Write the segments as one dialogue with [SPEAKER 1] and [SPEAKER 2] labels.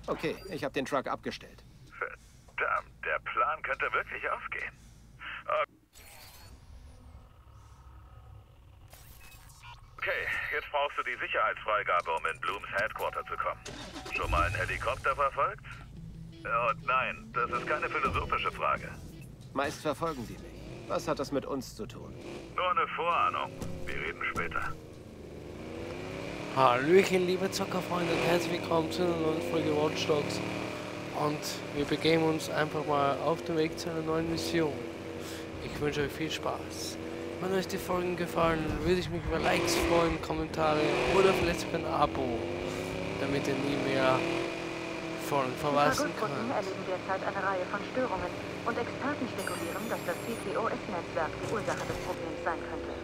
[SPEAKER 1] Okay, ich habe den Truck abgestellt.
[SPEAKER 2] Verdammt, der Plan könnte wirklich aufgehen. Okay, jetzt brauchst du die Sicherheitsfreigabe, um in Blooms Headquarter zu kommen. Schon mal einen Helikopter verfolgt? Und nein, das ist keine philosophische Frage.
[SPEAKER 1] Meist verfolgen die mich. Was hat das mit uns zu tun?
[SPEAKER 2] Nur eine Vorahnung. Wir reden später.
[SPEAKER 3] Hallöchen, liebe Zockerfreunde, und herzlich willkommen zu einer neuen Folge Watch Dogs. Und wir begeben uns einfach mal auf den Weg zu einer neuen Mission. Ich wünsche euch viel Spaß. Wenn euch die Folgen gefallen, würde ich mich über Likes freuen, Kommentare oder vielleicht sogar ein Abo, damit ihr nie mehr Folgen verpassen könnt.
[SPEAKER 4] Die erleben derzeit eine Reihe von Störungen und Experten spekulieren, dass das CTOS-Netzwerk die Ursache des Problems sein könnte.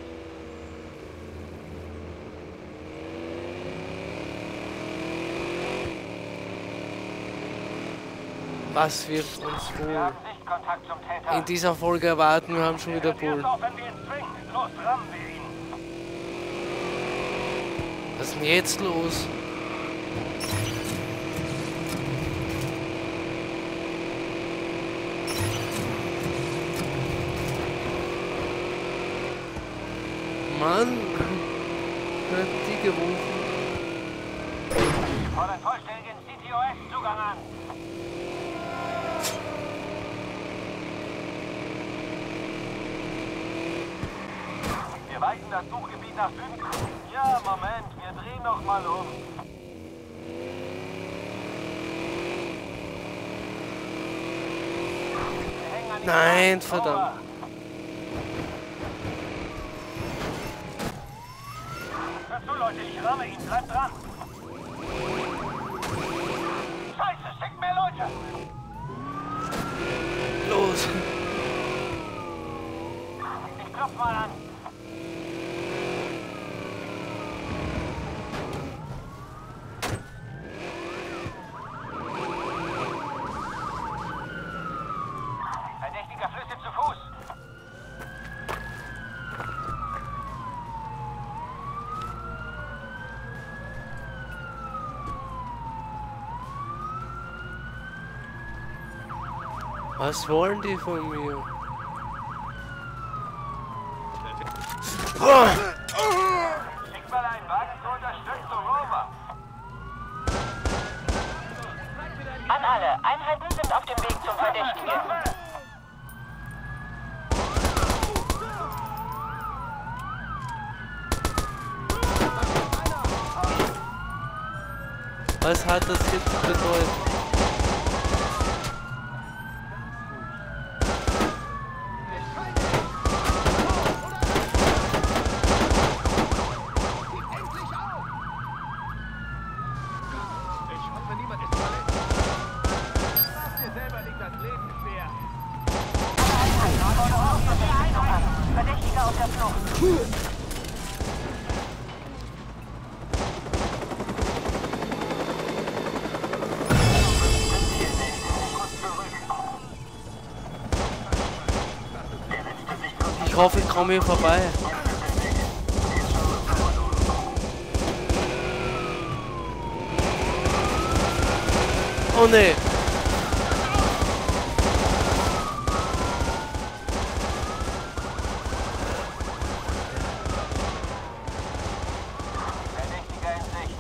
[SPEAKER 3] Was wird uns wohl in dieser Folge erwarten? Wir haben schon wieder Bullen. Was ist denn jetzt los? Mann, wer hat die gerufen?
[SPEAKER 5] Fordert vollständigen CTOS-Zugang an. Wir weiten das Suchgebiet nach Süden. Ja, Moment, wir drehen noch mal um. Wir hängen an die
[SPEAKER 3] Nein,
[SPEAKER 5] Straße.
[SPEAKER 3] verdammt.
[SPEAKER 5] Hört zu, Leute, ich ramme ihn. Bleibt dran. Scheiße, schickt mehr Leute.
[SPEAKER 3] Los.
[SPEAKER 5] Ich klopf mal an. Verdächtiger Flüsse zu Fuß.
[SPEAKER 3] Was wollen die von mir?
[SPEAKER 5] Schick mal einen Wagen zur Unterstützung, over.
[SPEAKER 4] An alle, Einheiten sind auf dem Weg zum Verdächtigen.
[SPEAKER 3] Was hat das jetzt bedeutet?
[SPEAKER 4] Verdächtiger auf der Flucht.
[SPEAKER 3] Ich hoffe, ich komme hier vorbei. Oh ne.
[SPEAKER 5] Verdächtiger in Sicht.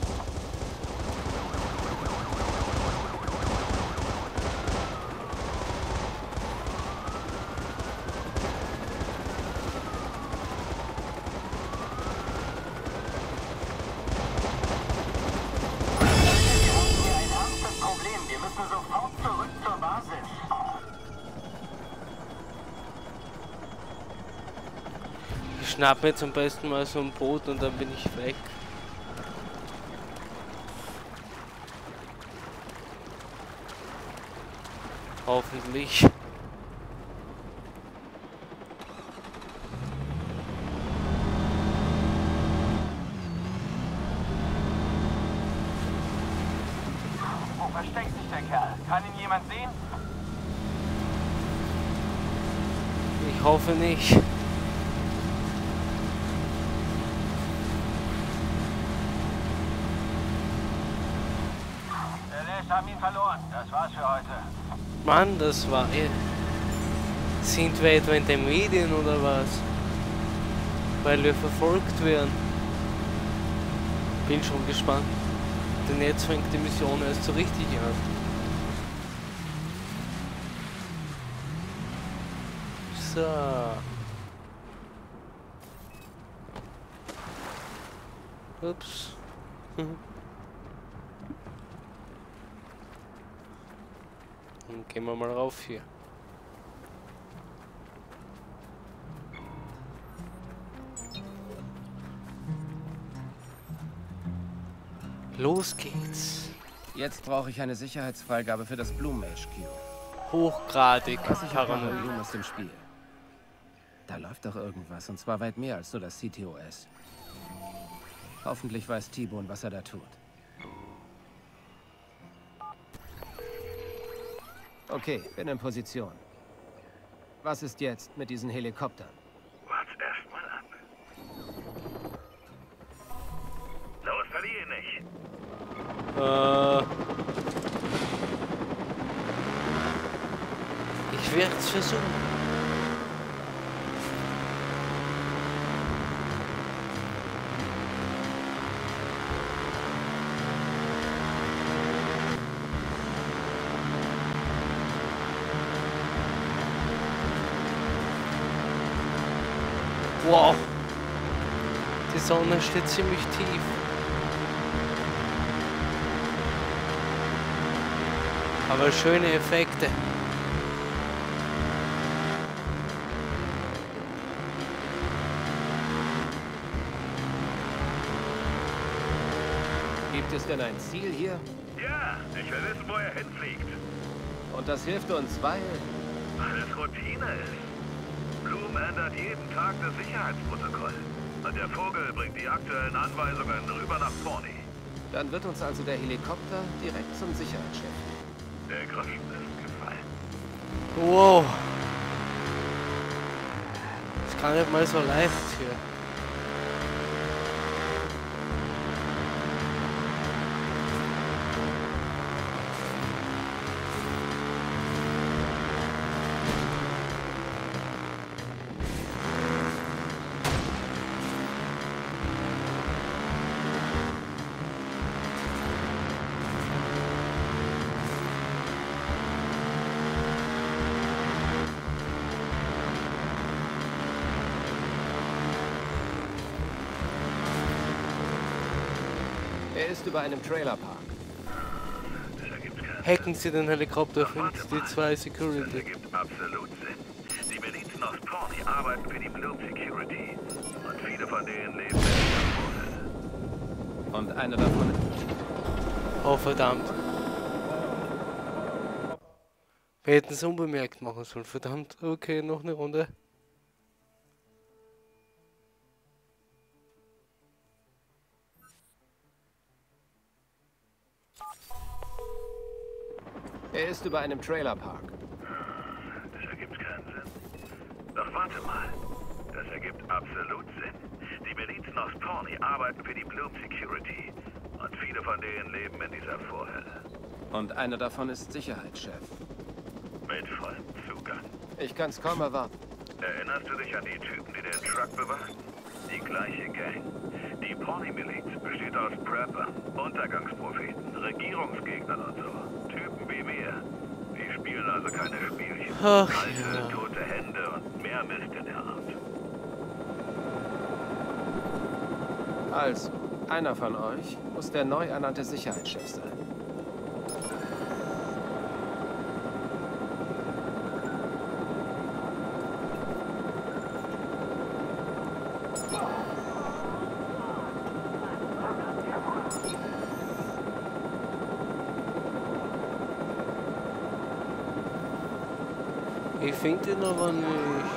[SPEAKER 5] Problem. Wir müssen sofort zurück zur Basis.
[SPEAKER 3] Ich schnapp mir zum besten mal so ein Boot und dann bin ich weg. Hoffentlich.
[SPEAKER 5] Wo versteckt sich der Kerl? Kann ihn jemand sehen?
[SPEAKER 3] Ich hoffe nicht.
[SPEAKER 5] Der lässt haben ihn verloren. Das war's für heute.
[SPEAKER 3] Mann, das war... Sind wir etwa in den Medien oder was? Weil wir verfolgt werden. Bin schon gespannt. Denn jetzt fängt die Mission erst so richtig an. So. Ups. Dann gehen wir mal rauf hier. Los geht's.
[SPEAKER 1] Jetzt brauche ich eine Sicherheitsfreigabe für das Bloom HQ.
[SPEAKER 3] Hochgradig
[SPEAKER 1] Was ich habe,
[SPEAKER 3] paranoid.
[SPEAKER 1] Bloom aus dem Spiel. Da läuft doch irgendwas, und zwar weit mehr als nur das CTOS. Hoffentlich weiß T-Bone, was er da tut. Okay, bin in Position. Was ist jetzt mit diesen Helikoptern?
[SPEAKER 2] Wart erst mal ab. Los, verliere ihn nicht.
[SPEAKER 3] Ich werde es versuchen. Wow. Die Sonne steht ziemlich tief. Aber schöne Effekte.
[SPEAKER 1] Gibt es denn ein Ziel hier?
[SPEAKER 2] Ja, ich will wissen, wo er hinfliegt.
[SPEAKER 1] Und das hilft uns, weil...
[SPEAKER 2] Alles Routine ist. Bloom ändert jeden Tag das Sicherheitsprotokoll. Und der Vogel bringt die aktuellen Anweisungen rüber nach Forney.
[SPEAKER 1] Dann wird uns also der Helikopter direkt zum Sicherheitschef.
[SPEAKER 2] Der Groschen ist gefallen.
[SPEAKER 3] Wow. Das kann nicht mal so leicht hier.
[SPEAKER 1] Er ist über einem Trailerpark.
[SPEAKER 2] Das ergibt keinen
[SPEAKER 3] Hacken Sie den Helikopter
[SPEAKER 2] Ach, warte
[SPEAKER 3] 52
[SPEAKER 2] mal. Das
[SPEAKER 3] Security.
[SPEAKER 2] ergibt absolut Sinn. Die Milizen aus Pawnee arbeiten für die Bloom Security. Und viele von denen leben in der
[SPEAKER 1] Und einer davon...
[SPEAKER 3] Oh verdammt. Wir hätten es unbemerkt machen sollen. Verdammt. Okay, noch eine Runde.
[SPEAKER 1] Er ist über einem Trailerpark.
[SPEAKER 2] Das ergibt keinen Sinn. Doch warte mal. Das ergibt absolut Sinn. Die Milizen aus Pawnee arbeiten für die Bloom Security. Und viele von denen leben in dieser Vorhölle.
[SPEAKER 1] Und einer davon ist Sicherheitschef.
[SPEAKER 2] Mit vollem Zugang.
[SPEAKER 1] Ich kann's kaum erwarten.
[SPEAKER 2] Erinnerst du dich an die Typen, die den Truck bewachten? Die gleiche Gang. Die Pawnee-Miliz besteht aus Preppern, Untergangspropheten, Regierungsgegnern und so. Typen wie mir. Die spielen also keine Spielchen.
[SPEAKER 3] Ach,
[SPEAKER 2] Kalte,
[SPEAKER 3] ja.
[SPEAKER 2] tote Hände und mehr Mist in der Art.
[SPEAKER 1] Also, einer von euch muss der neu ernannte Sicherheitschef sein.
[SPEAKER 3] Ich finde ihn aber nicht.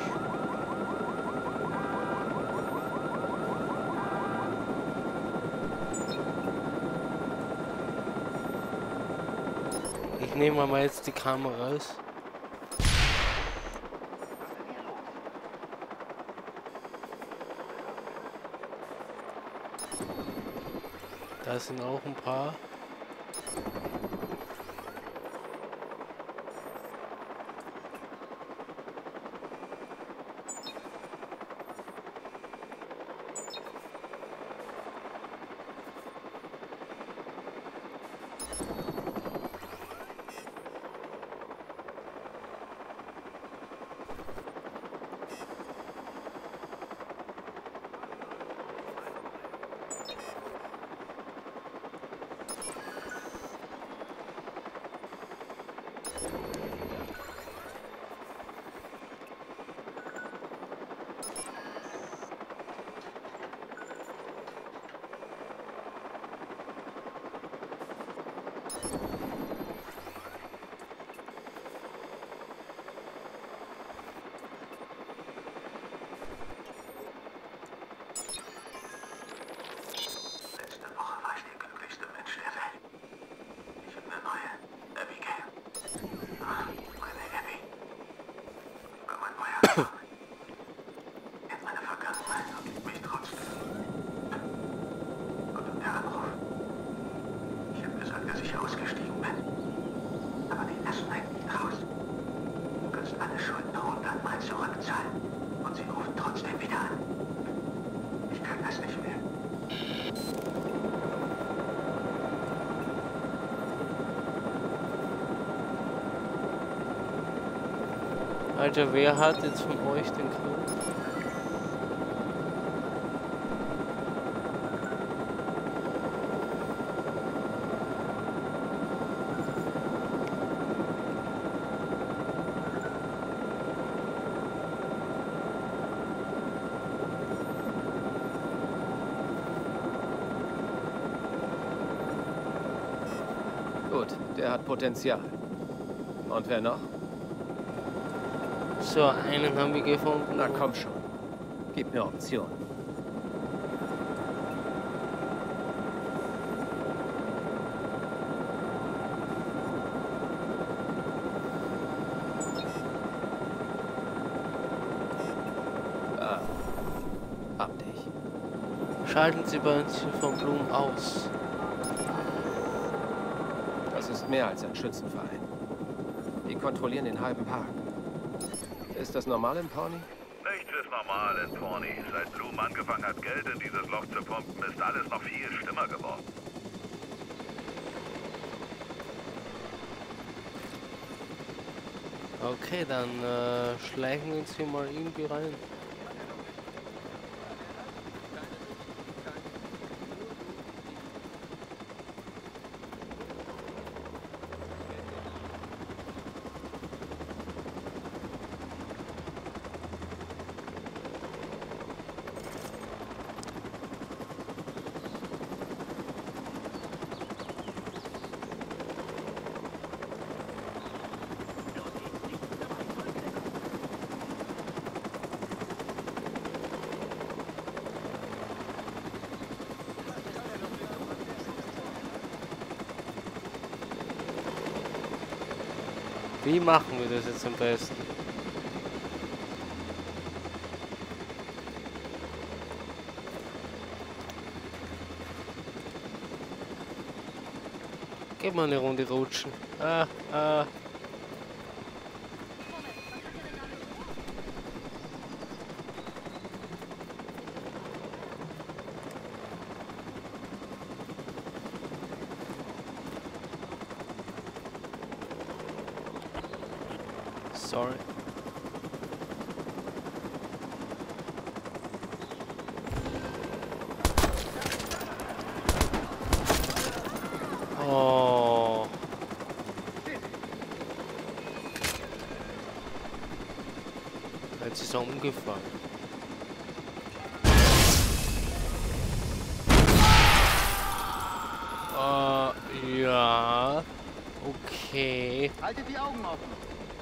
[SPEAKER 3] Ich nehme mal jetzt die Kameras. Da sind auch ein paar. Also wer hat jetzt von euch den Clou?
[SPEAKER 1] Gut, der hat Potenzial. Und wer noch?
[SPEAKER 3] So, einen haben wir gefunden.
[SPEAKER 1] Na komm schon. Gib mir Option. Ab dich.
[SPEAKER 3] Schalten Sie bei uns von Blumen aus.
[SPEAKER 1] Das ist mehr als ein Schützenverein. Die kontrollieren den halben Park. Ist das normal in Pawnee?
[SPEAKER 2] Nichts ist normal in Pawnee. Seit Bloom angefangen hat, Geld in dieses Loch zu pumpen, ist alles noch viel schlimmer geworden.
[SPEAKER 3] Okay, dann schleichen wir uns hier mal irgendwie rein. Wie machen wir das jetzt am besten? Gib mal eine Runde rutschen. Sorry. Oh. Jetzt ist er umgefallen. Ja. Okay.
[SPEAKER 5] Haltet die Augen offen.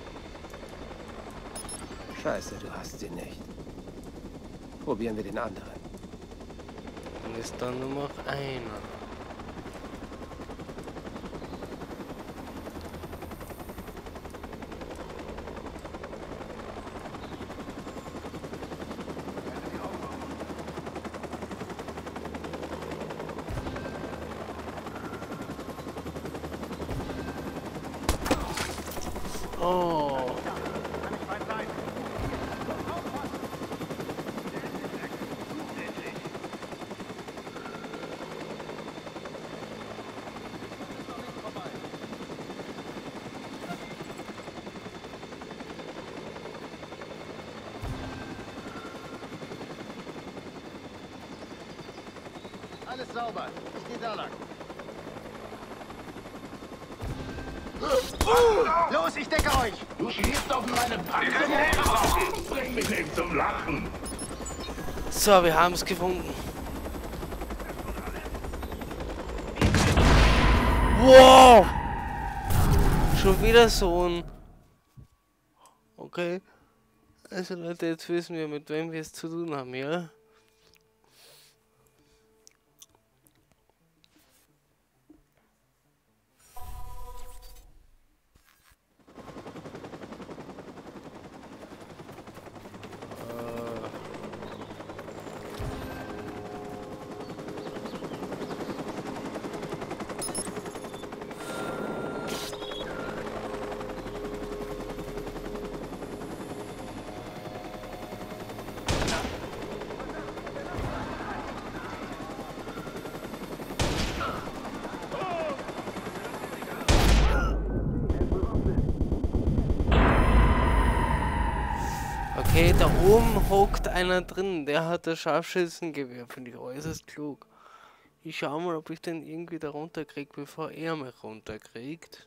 [SPEAKER 1] Scheiße, du hast sie nicht. Probieren wir den anderen.
[SPEAKER 3] Dann ist da nur noch einer. Oh.
[SPEAKER 5] Alles sauber. Ich gehe da lang.
[SPEAKER 6] Los, ich decke euch!
[SPEAKER 7] Du schießt auf meine Panzer. Hilfe brauchen. Bring mich nicht zum Lachen.
[SPEAKER 3] So, wir haben es gefunden. Wow! Schon wieder so ein... Okay. Also Leute, jetzt wissen wir, mit wem wir es zu tun haben, ja? Okay, da oben hockt einer drin, der hat das Scharfschützengewehr, finde ich äußerst klug. Ich schau mal, ob ich den irgendwie da runterkriege, bevor er mich runterkriegt.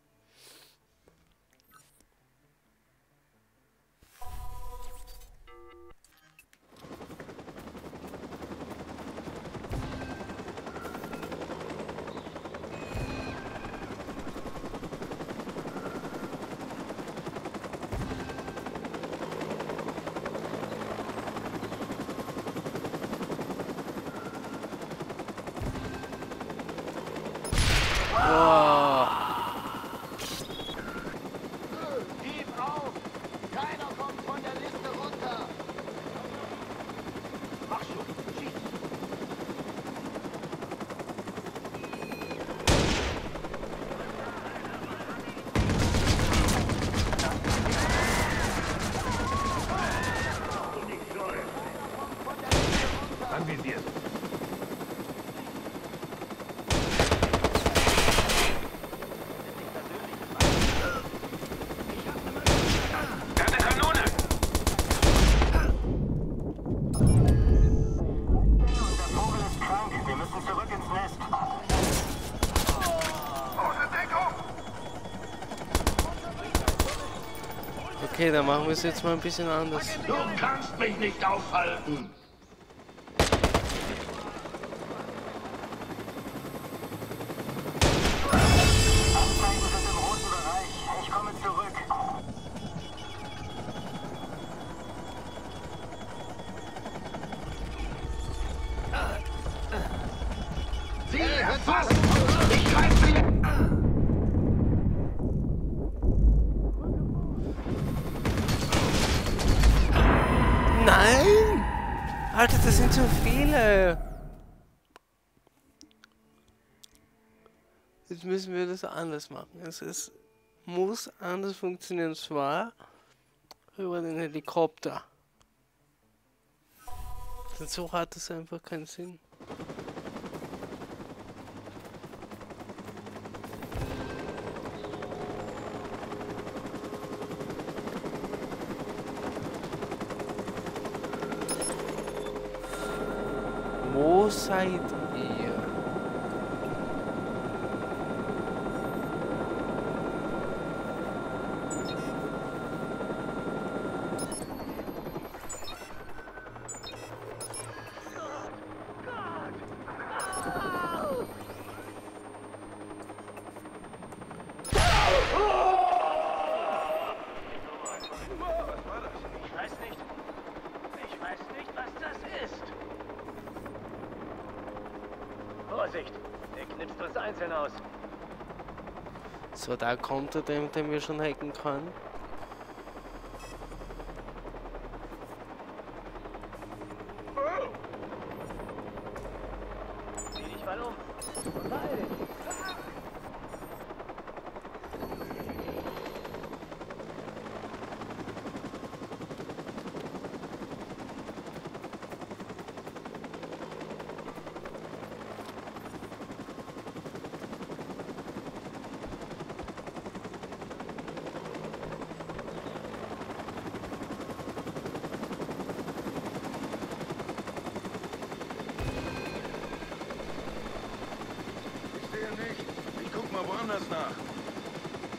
[SPEAKER 7] Anvisiert.
[SPEAKER 5] Keine Kanone!
[SPEAKER 6] Der Vogel ist krank. Wir müssen zurück ins Nest.
[SPEAKER 3] Okay, dann machen wir es jetzt mal ein bisschen anders.
[SPEAKER 7] Du kannst mich nicht aufhalten.
[SPEAKER 6] Anzeigen sind im roten Bereich. Ich komme zurück.
[SPEAKER 7] Sie erfasst! Ich greife sie!
[SPEAKER 3] Nein! Alter, das sind so viele! Jetzt müssen wir das anders machen. Muss anders funktionieren, zwar über den Helikopter. Denn so hat es einfach keinen Sinn. Wo seid ihr?
[SPEAKER 5] Ich weiß nicht, was das ist. Vorsicht! Der knipst uns einzeln aus.
[SPEAKER 3] So, da kommt er, den wir schon hacken können.
[SPEAKER 5] Zieh dich mal um. Beeil dich.
[SPEAKER 7] Ich sehe nicht. Ich guck mal woanders nach.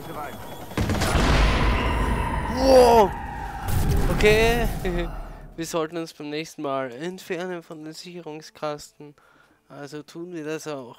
[SPEAKER 3] Wow! Okay, wir sollten uns beim nächsten Mal entfernen von den Sicherungskasten. Also tun wir das auch.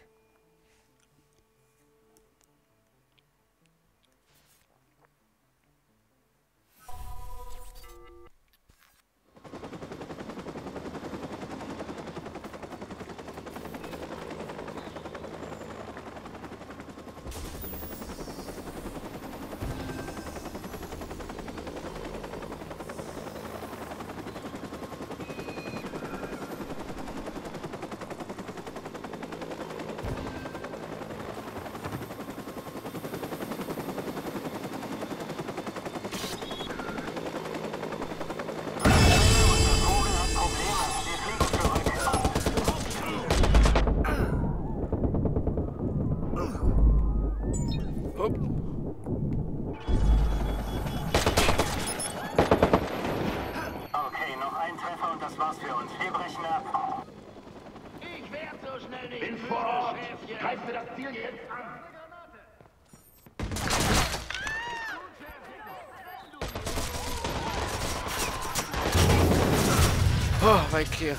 [SPEAKER 6] Okay, noch ein Treffer und das war's für uns. Wir brechen ab.
[SPEAKER 5] Ich werd so schnell nicht.
[SPEAKER 7] Bin vor Ort. Greifen wir das Ziel jetzt an.
[SPEAKER 3] Oh, weg hier.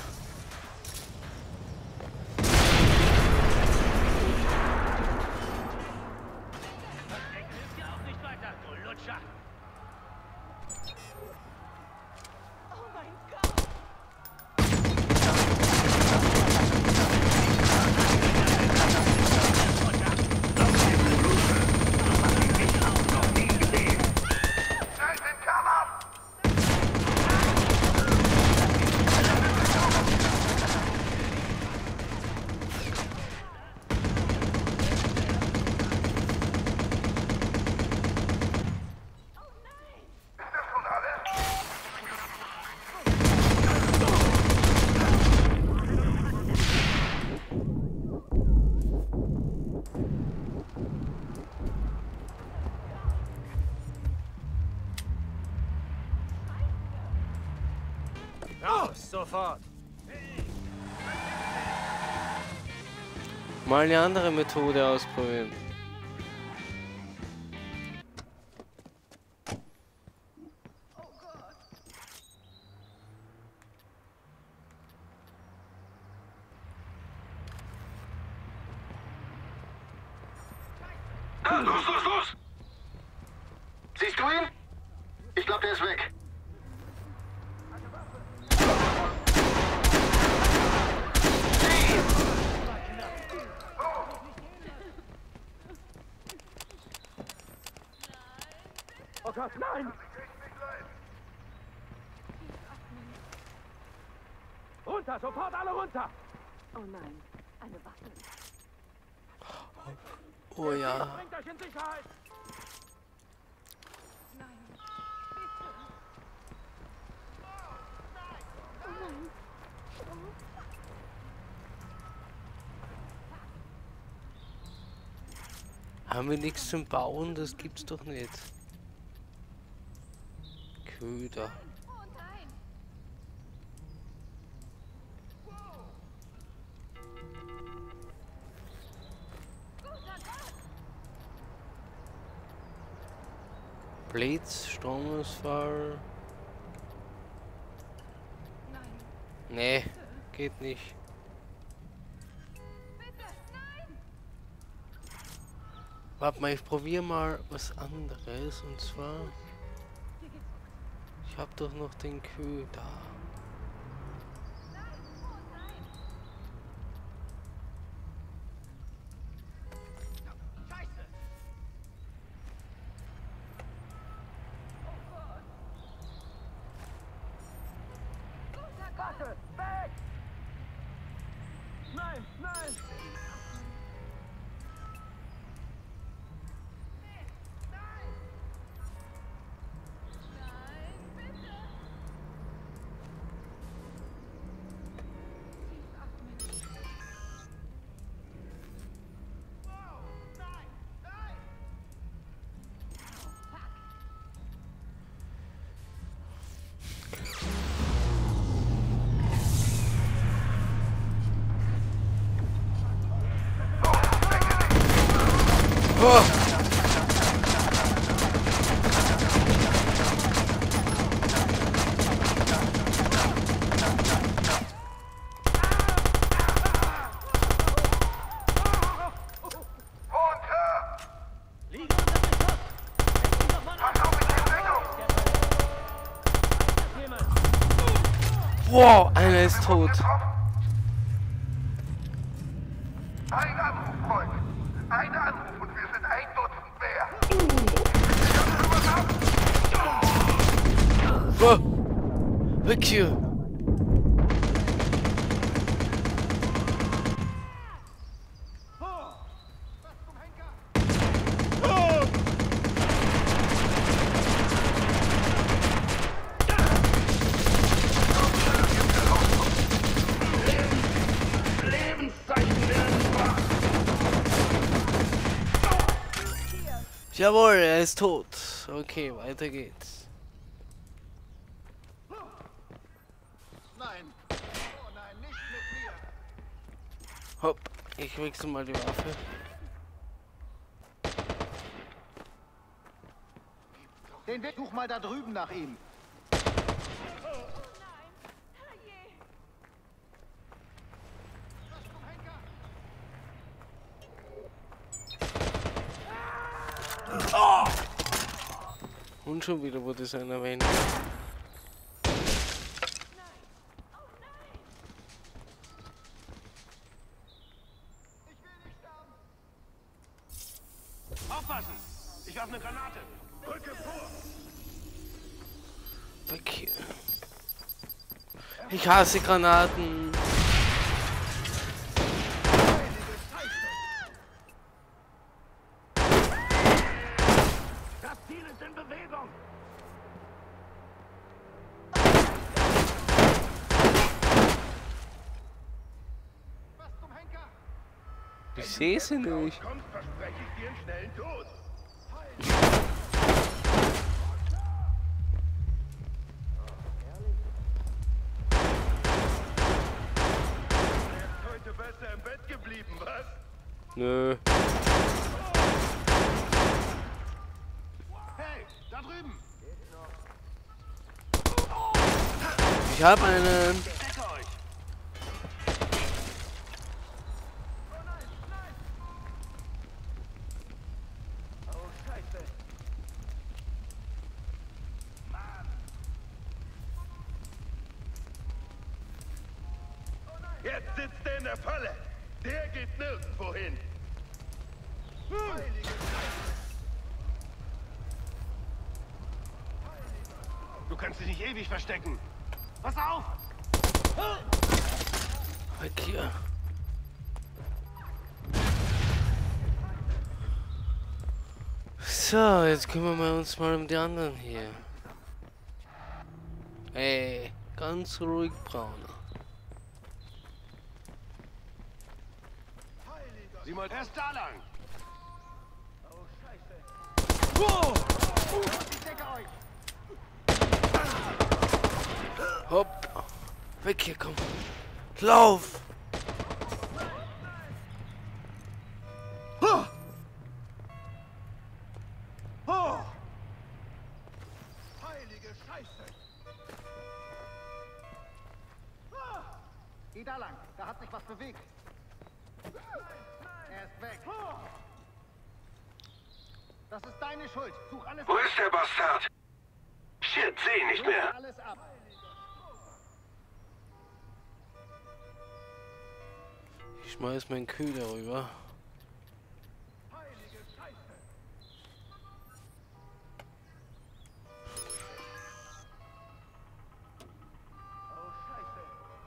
[SPEAKER 1] Sofort!
[SPEAKER 3] Mal eine andere Methode ausprobieren.
[SPEAKER 6] Los, los, los! Siehst du ihn? Ich glaube, der ist weg.
[SPEAKER 7] Oh Gott, nein! Runter, sofort alle runter!
[SPEAKER 4] Oh nein, eine Waffe.
[SPEAKER 3] Oh ja.
[SPEAKER 7] Bringt euch in Sicherheit!
[SPEAKER 3] Haben wir nichts zum Bauen? Das gibt's doch nicht. Köder. Blitz, Stromausfall. Nee, geht nicht. Warte mal, ich probiere mal was anderes, und zwar... Ich habe doch noch den Köder.
[SPEAKER 7] Nein, nein!
[SPEAKER 3] Oh. Wow, einer ist tot.
[SPEAKER 6] Ein Anruf, Freund. Ein Anruf und wir sind 1 Dutzend mehr.
[SPEAKER 3] Wow. Weg hier. Jawohl, er ist tot. Okay, weiter geht's.
[SPEAKER 6] Nein. Oh nein, nicht mit mir.
[SPEAKER 3] Hopp, ich wechsle mal die Waffe.
[SPEAKER 6] Den Weg, such mal da drüben nach ihm.
[SPEAKER 3] Und schon wieder wurde es einer erwähnt.
[SPEAKER 7] Aufpassen! Ich werfe eine Granate! Rücke vor!
[SPEAKER 3] Weg hier. Ich hasse Granaten.
[SPEAKER 7] Das Ziel ist in Bewegung!
[SPEAKER 6] Was zum Henker?
[SPEAKER 3] Ich sehe sie nicht.
[SPEAKER 7] Kommst, verspreche ich dir einen schnellen Tod! Heute besser im Bett geblieben, was?
[SPEAKER 3] Nö.
[SPEAKER 6] Hey, da drüben.
[SPEAKER 3] Ich hab einen.
[SPEAKER 7] Decke euch!
[SPEAKER 6] Oh, Scheiße.
[SPEAKER 7] Jetzt sitzt er in der Falle! Der geht nirgendwo hin! Du kannst dich nicht ewig verstecken! Pass auf!
[SPEAKER 3] Weg hier. So, jetzt kümmern wir uns mal um die anderen hier. Ey, ganz ruhig, Brauner.
[SPEAKER 7] Sieh mal, er ist da lang!
[SPEAKER 6] Ich decke euch.
[SPEAKER 3] Hopp. Weg hier, komm. Lauf!
[SPEAKER 6] Heilige Scheiße. Geh da lang. Da hat sich was bewegt. Er ist weg. Das ist deine Schuld. Such alles
[SPEAKER 7] Wo ist der Bastard? Shit, seh ihn nicht mehr!
[SPEAKER 6] alles ab.
[SPEAKER 3] Ich schmeiß meinen Kühler rüber.
[SPEAKER 6] Heilige Scheiße. Oh, Scheiße.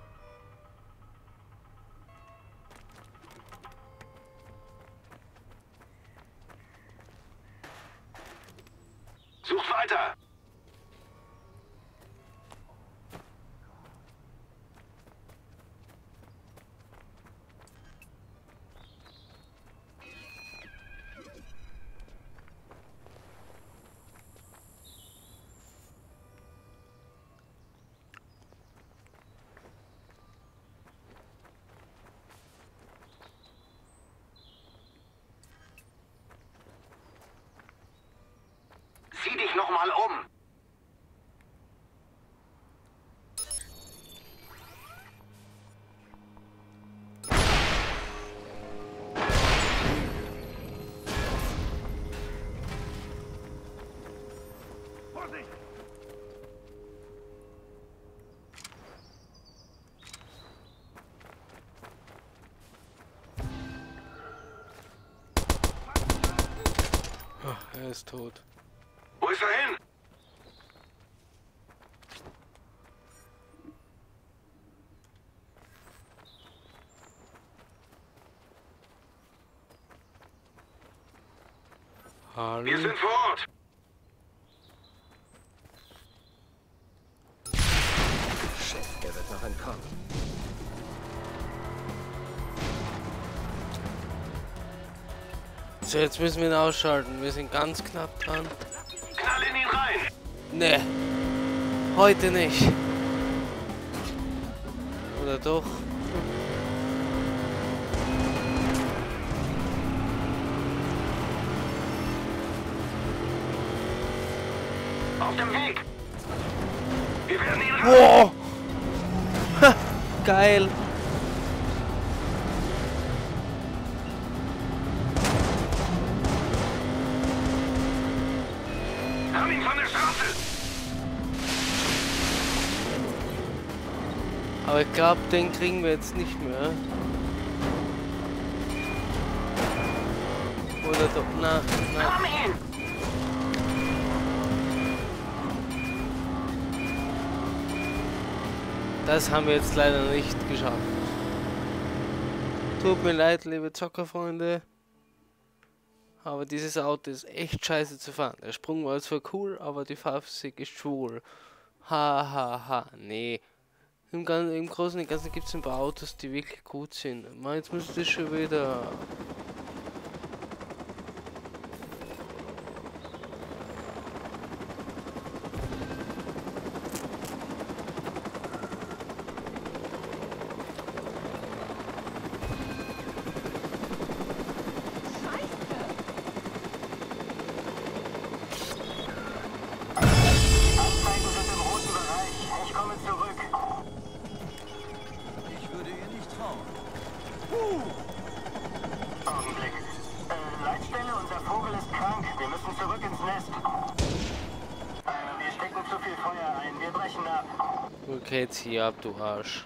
[SPEAKER 7] Sucht weiter! Sieh dich noch mal um!
[SPEAKER 3] ist tot.
[SPEAKER 6] Wo ist er hin?
[SPEAKER 3] Hallo?
[SPEAKER 6] Wir sind vor Ort.
[SPEAKER 1] Shit, der wird noch entkommen.
[SPEAKER 3] So, jetzt müssen wir ihn ausschalten. Wir sind ganz knapp dran.
[SPEAKER 6] Knall in ihn rein.
[SPEAKER 3] Ne, heute nicht. Oder doch?
[SPEAKER 6] Auf dem Weg. Wir werden ihn rein.
[SPEAKER 3] Wow! Ha, geil!
[SPEAKER 6] Haben ihn von der Straße.
[SPEAKER 3] Aber ich glaube, den kriegen wir jetzt nicht mehr. Oder doch? Na, na.
[SPEAKER 6] Haben ihn.
[SPEAKER 3] Das haben wir jetzt leider nicht geschafft. Tut mir leid, liebe Zockerfreunde. Aber dieses Auto ist echt scheiße zu fahren. Der Sprung war zwar cool, aber die Fahrphysik ist schwul. Ha ha ha. Nee. Im Großen und Ganzen gibt es ein paar Autos, die wirklich gut sind. Jetzt muss das schon wieder.
[SPEAKER 5] Anzeigen sind im roten Bereich. Ich komme zurück.
[SPEAKER 8] Ich würde ihr nicht trauen.
[SPEAKER 5] Augenblick. Leitstelle, unser Vogel ist krank. Wir müssen zurück ins Nest. Wir stecken zu viel Feuer ein. Wir brechen ab.
[SPEAKER 3] Okay, jetzt hier ab, du Arsch.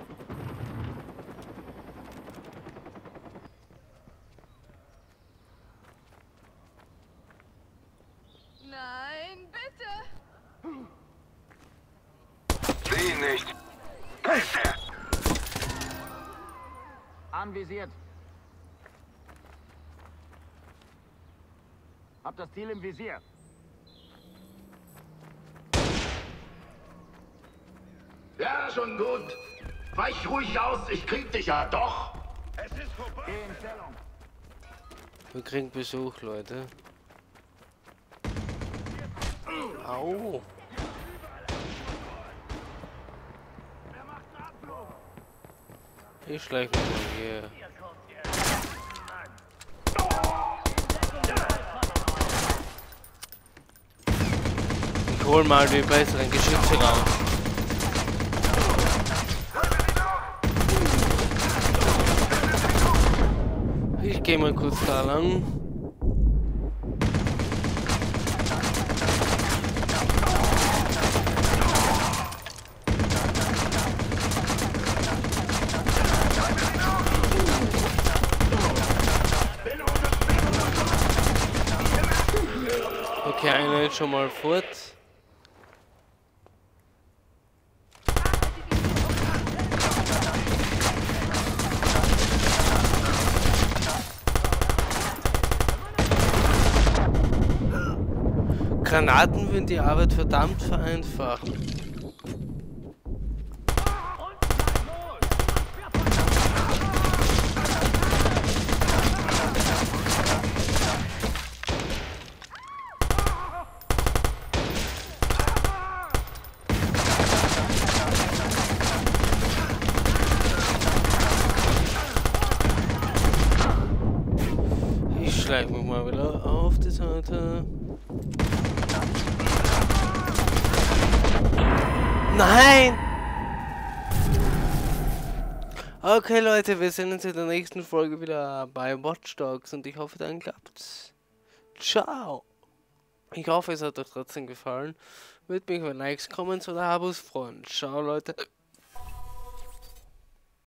[SPEAKER 4] Nein, bitte!
[SPEAKER 6] Sieh ihn nicht. Da ist er.
[SPEAKER 5] Anvisiert. Hab das Ziel im Visier.
[SPEAKER 7] Ja, schon gut. Weich ruhig aus, ich krieg dich ja doch.
[SPEAKER 2] Es ist vorbei.
[SPEAKER 5] Geh in Stellung.
[SPEAKER 3] Wir kriegen Besuch, Leute. Au. Ich schleich mich mal hier. Ich hol mal die besseren Geschütze raus. Ich gehe mal kurz da lang. Okay, einer ist schon mal fort. Granaten würden die Arbeit verdammt vereinfachen. Ich schlag mich mal wieder auf die Seite. Nein! Okay Leute, wir sehen uns in der nächsten Folge wieder bei Watch Dogs und ich hoffe, dann klappt's. Ciao! Ich hoffe, es hat euch trotzdem gefallen. Würde mich über Likes, Comments oder Abos freuen. Ciao Leute!